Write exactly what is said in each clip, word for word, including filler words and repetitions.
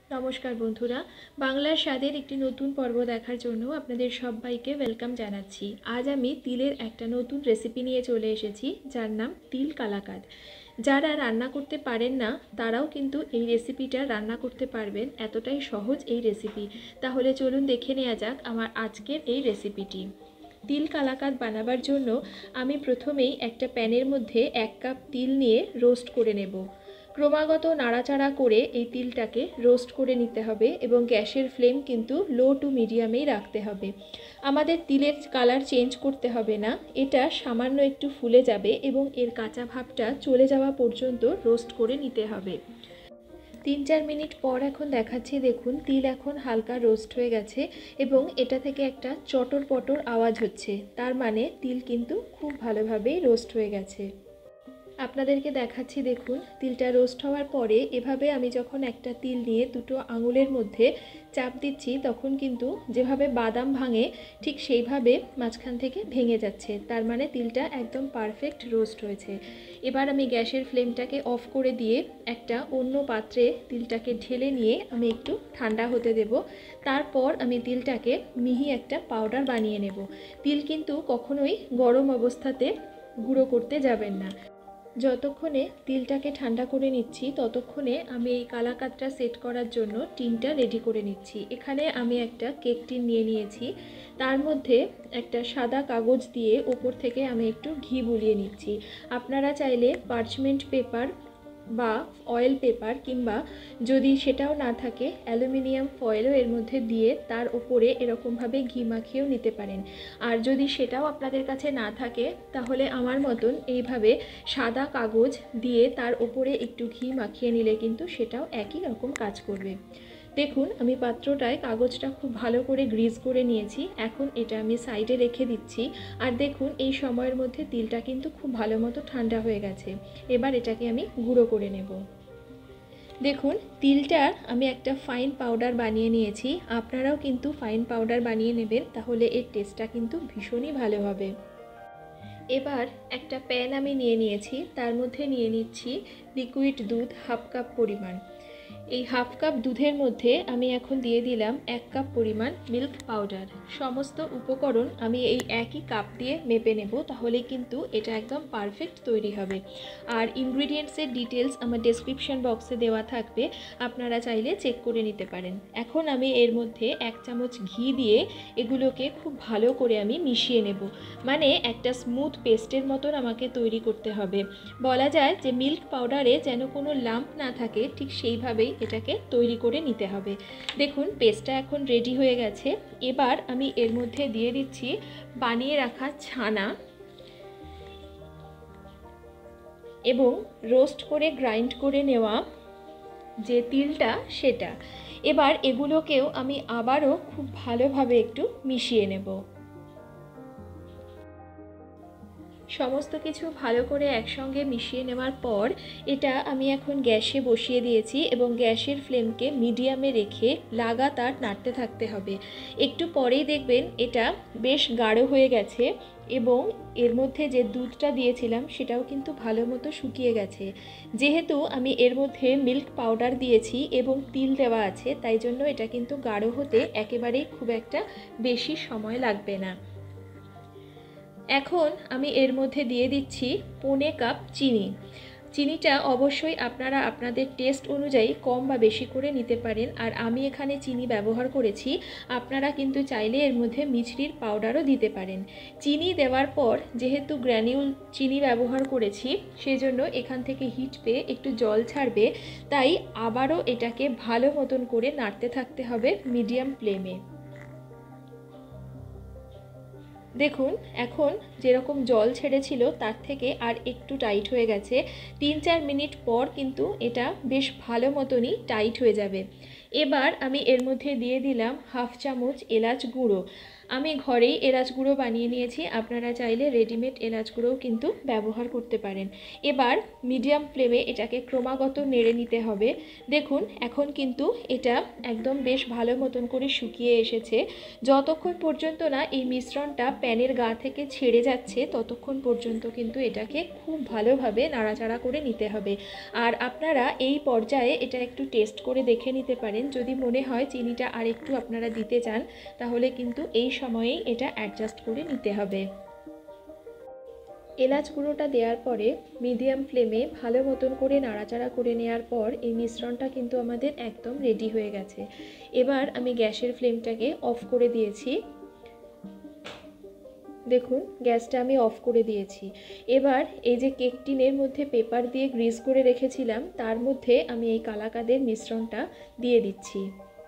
নমস্কার বন্ধুরা, বাংলার স্বাদের একটি নতুন পর্ব দেখার জন্য আপনাদের সবাইকে ওয়েলকাম জানাচ্ছি। আজ আমি তিলের একটা নতুন রেসিপি নিয়ে চলে এসেছি, যার নাম তিল কালাকাঁদ। যারা রান্না করতে পারেন না তারাও কিন্তু এই রেসিপিটা রান্না করতে পারবেন, এতটাই সহজ এই রেসিপি। তাহলে চলুন দেখে নেওয়া যাক আমার আজকের এই রেসিপিটি। তিল কালাকাঁদ বানাবার জন্য আমি প্রথমেই একটা প্যানের মধ্যে এক কাপ তিল নিয়ে রোস্ট করে নেব। ক্রমাগত নাড়াচাড়া করে এই তিলটাকে রোস্ট করে নিতে হবে এবং গ্যাসের ফ্লেম কিন্তু লো টু মিডিয়ামেই রাখতে হবে। আমাদের তিলের কালার চেঞ্জ করতে হবে না, এটা সামান্য একটু ফুলে যাবে এবং এর কাঁচা ভাবটা চলে যাওয়া পর্যন্ত রোস্ট করে নিতে হবে। তিন চার মিনিট পর এখন দেখাচ্ছি, দেখুন তিল এখন হালকা রোস্ট হয়ে গেছে এবং এটা থেকে একটা চটর পটর আওয়াজ হচ্ছে, তার মানে তিল কিন্তু খুব ভালোভাবেই রোস্ট হয়ে গেছে। আপনাদেরকে দেখাচ্ছি, দেখুন তিলটা রোস্ট হওয়ার পরে এভাবে আমি যখন একটা তিল নিয়ে দুটো আঙুলের মধ্যে চাপ দিচ্ছি তখন কিন্তু যেভাবে বাদাম ভাঙে ঠিক সেইভাবে মাঝখান থেকে ভেঙে যাচ্ছে, তার মানে তিলটা একদম পারফেক্ট রোস্ট হয়েছে। এবার আমি গ্যাসের ফ্লেমটাকে অফ করে দিয়ে একটা অন্য পাত্রে তিলটাকে ঢেলে নিয়ে আমি একটু ঠান্ডা হতে দেব। তারপর আমি তিলটাকে মিহি একটা পাউডার বানিয়ে নেব। তিল কিন্তু কখনোই গরম অবস্থাতে গুঁড়ো করতে যাবেন না। যতক্ষণে তিলটাকে ঠান্ডা করে নিচ্ছি ততক্ষণে আমি এই কালাকাঁদটা সেট করার জন্য টিনটা রেডি করে নিচ্ছি। এখানে আমি একটা কেক টিন নিয়ে নিয়েছি, তার মধ্যে একটা সাদা কাগজ দিয়ে ওপর থেকে আমি একটু ঘি বুলিয়ে নিচ্ছি। আপনারা চাইলে পার্চমেন্ট পেপার বা অয়েল পেপার কিংবা যদি সেটাও না থাকে অ্যালুমিনিয়াম ফয়েলও এর মধ্যে দিয়ে তার ওপরে এরকমভাবে ঘি মাখিয়েও নিতে পারেন। আর যদি সেটাও আপনাদের কাছে না থাকে তাহলে আমার মতন এইভাবে সাদা কাগজ দিয়ে তার ওপরে একটু ঘি মাখিয়ে নিলে কিন্তু সেটাও একই রকম কাজ করবে। দেখুন আমি পাত্রটায় কাগজটা খুব ভালো করে গ্রিজ করে নিয়েছি, এখন এটা আমি সাইডে রেখে দিচ্ছি। আর দেখুন এই সময়ের মধ্যে তিলটা কিন্তু খুব ভালো মতো ঠান্ডা হয়ে গেছে। এবার এটাকে আমি গুঁড়ো করে নেব। দেখুন তিলটা আমি একটা ফাইন পাউডার বানিয়ে নিয়েছি, আপনারাও কিন্তু ফাইন পাউডার বানিয়ে নেবেন, তাহলে এর টেস্টটা কিন্তু ভীষণই ভালো হবে। এবার একটা প্যান আমি নিয়ে নিয়েছি, তার মধ্যে নিয়ে নিচ্ছি লিকুইড দুধ হাফ কাপ পরিমাণ। এই হাফ কাপ দুধের মধ্যে আমি এখন দিয়ে দিলাম এক কাপ পরিমাণ মিল্ক পাউডার। সমস্ত উপকরণ আমি এই একই কাপ দিয়ে মেপে নেব, তাহলে কিন্তু এটা একদম পারফেক্ট তৈরি হবে। আর ইনগ্রিডিয়েন্টসের ডিটেলস আমার ডেসক্রিপশন বক্সে দেওয়া থাকবে, আপনারা চাইলে চেক করে নিতে পারেন। এখন আমি এর মধ্যে এক চামচ ঘি দিয়ে এগুলোকে খুব ভালো করে আমি মিশিয়ে নেব, মানে একটা স্মুথ পেস্টের মতন আমাকে তৈরি করতে হবে। বলা যায় যে মিল্ক পাউডারে যেন কোনো লাম্প না থাকে, ঠিক সেইভাবেই এটাকে তৈরি করে নিতে হবে। দেখুন পেস্টটা এখন রেডি হয়ে গেছে। এবার আমি এর মধ্যে দিয়ে দিচ্ছি বানিয়ে রাখা ছানা এবং রোস্ট করে গ্রাইন্ড করে নেওয়া যে তিলটা সেটা। এবার এগুলোকেও আমি আবারও খুব ভালোভাবে একটু মিশিয়ে নেব। সমস্ত কিছু ভালো করে একসঙ্গে মিশিয়ে নেওয়ার পর এটা আমি এখন গ্যাসে বসিয়ে দিয়েছি এবং গ্যাসের ফ্লেমকে মিডিয়ামে রেখে লাগাতার নাড়তে থাকতে হবে। একটু পরেই দেখবেন এটা বেশ গাঢ় হয়ে গেছে এবং এর মধ্যে যে দুধটা দিয়েছিলাম সেটাও কিন্তু ভালো মতো শুকিয়ে গেছে। যেহেতু আমি এর মধ্যে মিল্ক পাউডার দিয়েছি এবং তিল দেওয়া আছে, তাই জন্য এটা কিন্তু গাঢ় হতে একেবারেই খুব একটা বেশি সময় লাগবে না। এখন আমি এর মধ্যে দিয়ে দিচ্ছি পৌনে কাপ চিনি। চিনিটা অবশ্যই আপনারা আপনাদের টেস্ট অনুযায়ী কম বা বেশি করে নিতে পারেন, আর আমি এখানে চিনি ব্যবহার করেছি, আপনারা কিন্তু চাইলে এর মধ্যে মিছরির পাউডারও দিতে পারেন। চিনি দেওয়ার পর যেহেতু গ্র্যানিউল চিনি ব্যবহার করেছি সেজন্য এখান থেকে হিট পেয়ে একটু জল ছাড়বে, তাই আবারও এটাকে ভালো মতন করে নাড়তে থাকতে হবে মিডিয়াম ফ্লেমে। দেখুন এখন যেরকম জল ছেড়েছিল তার থেকে আর একটু টাইট হয়ে গেছে। তিন চার মিনিট পর কিন্তু এটা বেশ ভালো মতনই টাইট হয়ে যাবে। এবার আমি এর মধ্যে দিয়ে দিলাম হাফ চামচ এলাচ গুঁড়ো। আমি ঘরেই এলাচ গুঁড়ো বানিয়ে নিয়েছি, আপনারা চাইলে রেডিমেড এলাচ গুঁড়োও কিন্তু ব্যবহার করতে পারেন। এবার মিডিয়াম ফ্লেমে এটাকে ক্রমাগত নেড়ে নিতে হবে। দেখুন এখন কিন্তু এটা একদম বেশ ভালো মতন করে শুকিয়ে এসেছে। যতক্ষণ পর্যন্ত না এই মিশ্রণটা প্যানের গা থেকে ছেড়ে যাচ্ছে ততক্ষণ পর্যন্ত কিন্তু এটাকে খুব ভালোভাবে নাড়াচাড়া করে নিতে হবে। আর আপনারা এই পর্যায়ে এটা একটু টেস্ট করে দেখে নিতে পারেন, যদি মনে হয় চিনিটা আর একটু আপনারা দিতে চান তাহলে কিন্তু এই সময়েই এটা অ্যাডজাস্ট করে নিতে হবে। এলাচ গুঁড়োটা দেওয়ার পরে মিডিয়াম ফ্লেমে ভালো মতন করে নাড়াচাড়া করে নেওয়ার পর এই মিশ্রণটা কিন্তু আমাদের একদম রেডি হয়ে গেছে। এবার আমি গ্যাসের ফ্লেমটাকে অফ করে দিয়েছি। দেখুন গ্যাসটা আমি অফ করে দিয়েছি। এবার এই যে কেক টিনের মধ্যে পেপার দিয়ে গ্রিস করে রেখেছিলাম তার মধ্যে আমি এই কালাকাঁদের মিশ্রণটা দিয়ে দিচ্ছি।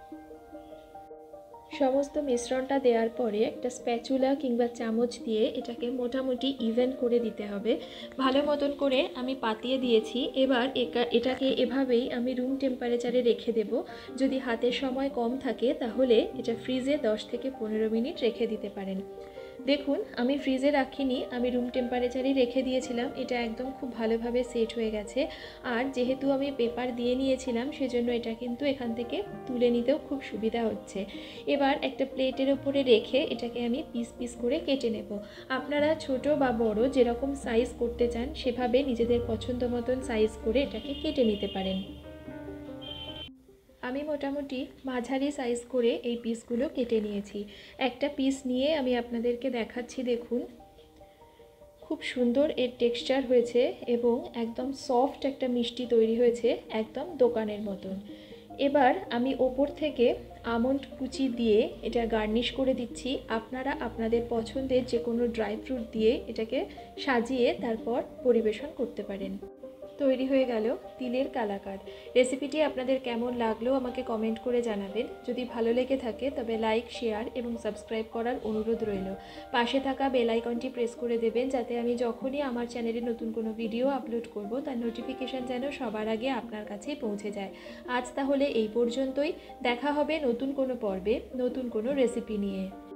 সমস্ত মিশ্রণটা দেওয়ার পরে একটা স্প্যাচুলা কিংবা চামচ দিয়ে এটাকে মোটামুটি ইভেন করে দিতে হবে। ভালো মতন করে আমি পাতিয়ে দিয়েছি। এবার এটাকে এভাবেই আমি রুম টেম্পারেচারে রেখে দেব। যদি হাতের সময় কম থাকে তাহলে এটা ফ্রিজে দশ থেকে পনেরো মিনিট রেখে দিতে পারেন। দেখুন আমি ফ্রিজে রাখিনি, আমি রুম টেম্পারেচারেই রেখে দিয়েছিলাম। এটা একদম খুব ভালোভাবে সেট হয়ে গেছে। আর যেহেতু আমি পেপার দিয়ে নিয়েছিলাম সেজন্য এটা কিন্তু এখান থেকে তুলে নিতেও খুব সুবিধা হচ্ছে। এবার একটা প্লেটের ওপরে রেখে এটাকে আমি পিস পিস করে কেটে নেব। আপনারা ছোট বা বড় যেরকম সাইজ করতে চান সেভাবে নিজেদের পছন্দ মতন সাইজ করে এটাকে কেটে নিতে পারেন। আমি মোটামুটি মাঝারি সাইজ করে এই পিসগুলো কেটে নিয়েছি। একটা পিস নিয়ে আমি আপনাদেরকে দেখাচ্ছি। দেখুন খুব সুন্দর এর টেক্সচার হয়েছে এবং একদম সফট একটা মিষ্টি তৈরি হয়েছে, একদম দোকানের মতন। এবার আমি ওপর থেকে আমন্ড কুচি দিয়ে এটা গার্নিশ করে দিচ্ছি। আপনারা আপনাদের পছন্দের যে কোনো ড্রাই ফ্রুট দিয়ে এটাকে সাজিয়ে তারপর পরিবেশন করতে পারেন। তৈরি হয়ে গেল তিলের কালাকাঁদ। রেসিপিটি আপনাদের কেমন লাগলো আমাকে কমেন্ট করে জানাবেন। যদি ভালো লেগে থাকে তবে লাইক, শেয়ার এবং সাবস্ক্রাইব করার অনুরোধ রইল। পাশে থাকা বেল আইকনটি প্রেস করে দেবেন যাতে আমি যখনই আমার চ্যানেলে নতুন কোনো ভিডিও আপলোড করব তার নোটিফিকেশান যেন সবার আগে আপনার কাছে পৌঁছে যায়। আজ তাহলে এই পর্যন্তই। দেখা হবে নতুন কোনো পর্বে নতুন কোনো রেসিপি নিয়ে।